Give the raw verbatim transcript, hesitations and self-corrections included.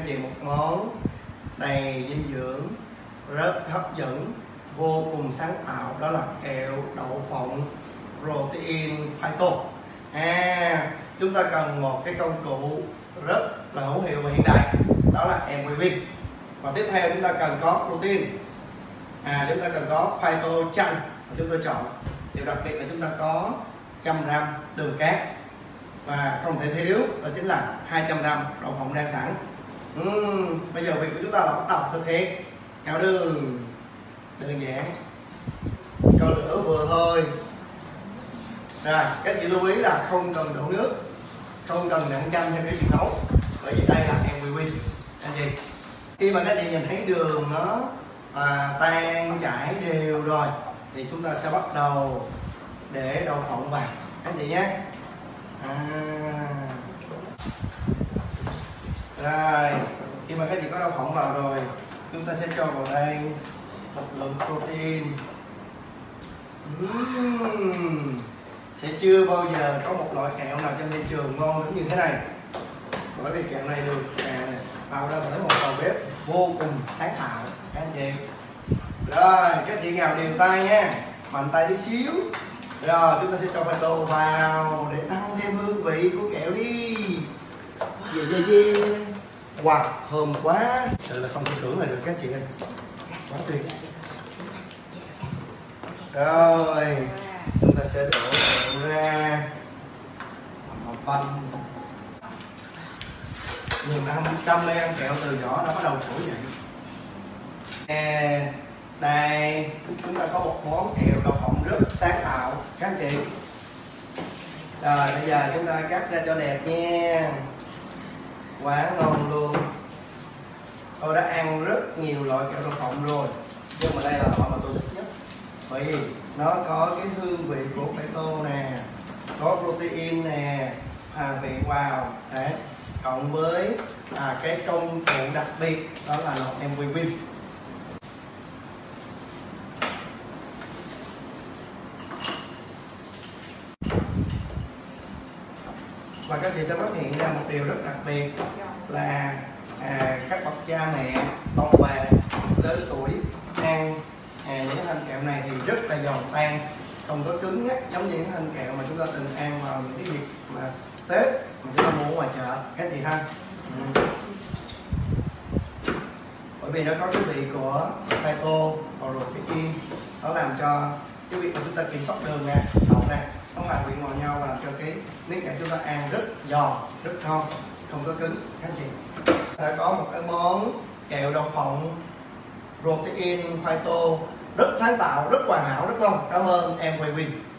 chị một món đầy dinh dưỡng, rất hấp dẫn, vô cùng sáng tạo, đó là kẹo đậu phộng protein phyto. À, chúng ta cần một cái công cụ rất là hữu hiệu và hiện đại, đó là Emwayvin. Và tiếp theo chúng ta cần có protein, à, chúng ta cần có phyto chanh, chúng tôi chọn. Điều đặc biệt là chúng ta có một trăm gam đường cát, và không thể thiếu đó chính là hai trăm gam đậu phộng rang sẵn. uhm, Bây giờ việc của chúng ta là bắt đầu thực hiện ngao đường. Đơn giản, cho lửa vừa thôi. Rồi, các chị lưu ý là không cần đổ nước, không cần nặn chanh theo cái truyền thống, bởi vì đây là Emwayvin anh chị. Khi mà các chị nhìn thấy đường nó à, tan chảy đều rồi thì chúng ta sẽ bắt đầu để đậu phộng vào các chị nhé. À. Rồi, khi mà các chị có đậu phộng vào rồi, chúng ta sẽ cho vào đây một lượng protein. uhm. Sẽ chưa bao giờ có một loại kẹo nào trên thị trường ngon đến như thế này, bởi vì kẹo này được à, tạo ra bởi một đầu bếp vô cùng sáng tạo các anh chị. Rồi, các chị nhào đều tay nha, mạnh tay tí xíu. Rồi chúng ta sẽ cho phyto vào để tăng thêm hương vị của kẹo đi. Về về về. Wow, thơm quá, sự là không thể tưởng lại được các chị ơi, quá tuyệt. Rồi chúng ta sẽ đổ kẹo ra một phần. Nhiều năm trăm em kẹo từ nhỏ đã bắt đầu trỗi dậy. À, đây chúng ta có một món kẹo đậu phộng rất sáng tạo các anh chị. Rồi bây giờ chúng ta cắt ra cho đẹp nha, quá ngon luôn. Tôi đã ăn rất nhiều loại kẹo đậu phộng rồi, nhưng mà đây là loại mà tôi thích nhất, bởi vì nó có cái hương vị của phyto nè, có protein nè, hòa vị vào đấy, cộng với à, cái công cụ đặc biệt đó là lọc Emwayvin. Và các chị sẽ phát hiện ra một điều rất đặc biệt là à, các bậc cha mẹ, ông bà lớn tuổi ăn à, những thanh kẹo này thì rất là giòn tan, không có cứng ngắc giống như những thanh kẹo mà chúng ta từng ăn vào những cái dịp mà Tết mà chúng ta mua ngoài chợ các chị ha. ừ. Bởi vì nó có cái vị của phyto và protein, nó làm cho cái việc mà chúng ta kiểm soát đường nè, đậu nè, nó hòa quyện vào nhau và làm cho cái miếng kẹo chúng ta ăn rất giòn, rất ngon, không có cứng các chị. Đã có một cái món kẹo đậu phộng protein phyto rất sáng tạo, rất hoàn hảo, rất ngon. Cảm ơn Emwayvin.